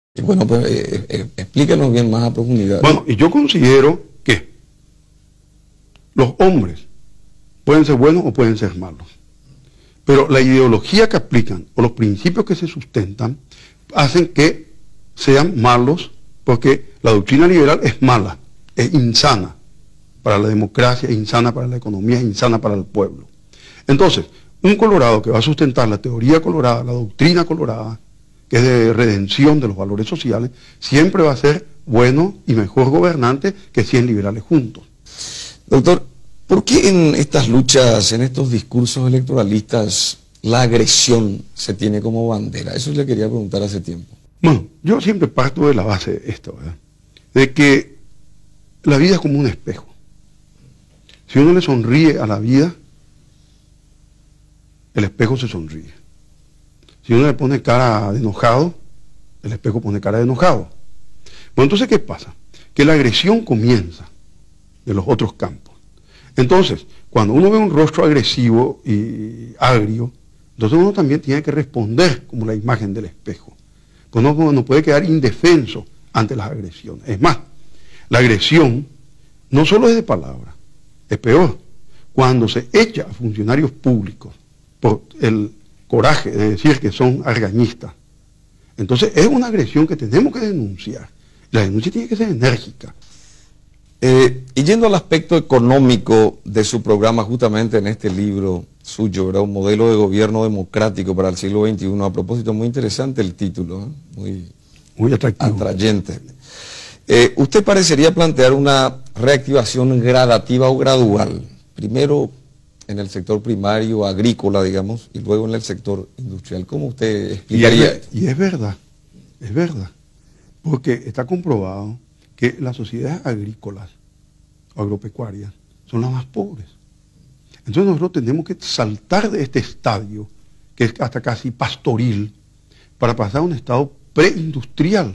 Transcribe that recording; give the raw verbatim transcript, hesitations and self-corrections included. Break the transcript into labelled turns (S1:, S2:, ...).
S1: Y bueno, pues eh, eh, explícanos bien más a profundidad.
S2: Bueno, y yo considero que los hombres pueden ser buenos o pueden ser malos, pero la ideología que aplican o los principios que se sustentan hacen que sean malos, porque la doctrina liberal es mala, es insana para la democracia, es insana para la economía, es insana para el pueblo. Entonces, un colorado que va a sustentar la teoría colorada, la doctrina colorada, que es de redención de los valores sociales, siempre va a ser bueno y mejor gobernante que cien liberales juntos.
S1: Doctor, ¿por qué en estas luchas, en estos discursos electoralistas, la agresión se tiene como bandera? Eso le quería preguntar hace tiempo.
S2: Bueno, yo siempre parto de la base de esto, ¿verdad? De que la vida es como un espejo. Si uno le sonríe a la vida, el espejo se sonríe. Si uno le pone cara de enojado, el espejo pone cara de enojado. Bueno, entonces, ¿qué pasa? Que la agresión comienza de los otros campos. Entonces, cuando uno ve un rostro agresivo y agrio, entonces uno también tiene que responder como la imagen del espejo. Pues uno no puede quedar indefenso ante las agresiones. Es más, la agresión no solo es de palabra, es peor. Cuando se echa a funcionarios públicos por el coraje de decir que son argañistas, entonces es una agresión que tenemos que denunciar. La denuncia tiene que ser enérgica.
S1: Eh, y yendo al aspecto económico de su programa, justamente en este libro suyo, ¿verdad? Un modelo de gobierno democrático para el siglo veintiuno. A propósito, muy interesante el título, ¿eh? muy,
S2: muy atractivo.
S1: atrayente. Eh, usted parecería plantear una reactivación gradativa o gradual. Primero en el sector primario, agrícola, digamos, y luego en el sector industrial. ¿Cómo usted explicaría
S2: y es,
S1: esto?
S2: Y es verdad, es verdad, porque está comprobado que las sociedades agrícolas o agropecuarias son las más pobres. Entonces nosotros tenemos que saltar de este estadio, que es hasta casi pastoril, para pasar a un estado preindustrial.